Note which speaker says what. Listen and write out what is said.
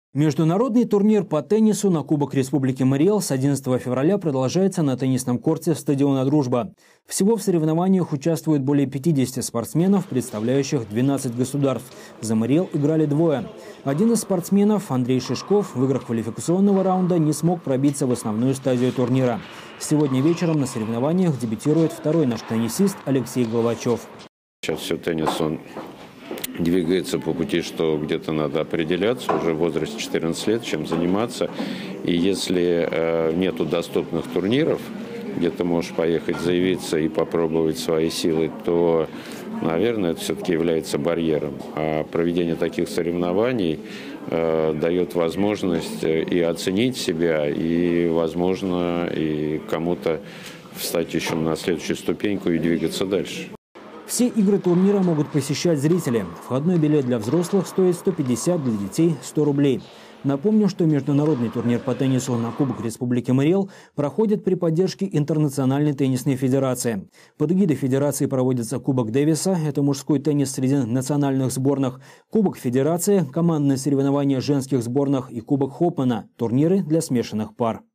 Speaker 1: Международный турнир по теннису на Кубок Республики Мариэл с 11 февраля продолжается на теннисном корте стадиона «Дружба». Всего в соревнованиях участвует более 50 спортсменов, представляющих 12 государств. За Мариэл играли двое. Один из спортсменов, Андрей Шишков, в играх квалификационного раунда не смог пробиться в основную стадию турнира. Сегодня вечером на соревнованиях дебютирует второй наш теннисист Алексей Головачев.
Speaker 2: Сейчас все теннис, он двигается по пути, что где-то надо определяться уже в возрасте 14 лет, чем заниматься. И если нету доступных турниров, где ты можешь поехать заявиться и попробовать свои силы, то, наверное, это все-таки является барьером. А проведение таких соревнований дает возможность и оценить себя, и, возможно, и кому-то встать еще на следующую ступеньку и двигаться дальше.
Speaker 1: Все игры турнира могут посещать зрители. Входной билет для взрослых стоит 150, для детей 100 рублей. Напомню, что международный турнир по теннису на Кубок Республики Мариэл проходит при поддержке Интернациональной теннисной федерации. Под эгидой федерации проводится Кубок Дэвиса, это мужской теннис среди национальных сборных, Кубок Федерации, командные соревнования женских сборных и Кубок Хопмана, турниры для смешанных пар.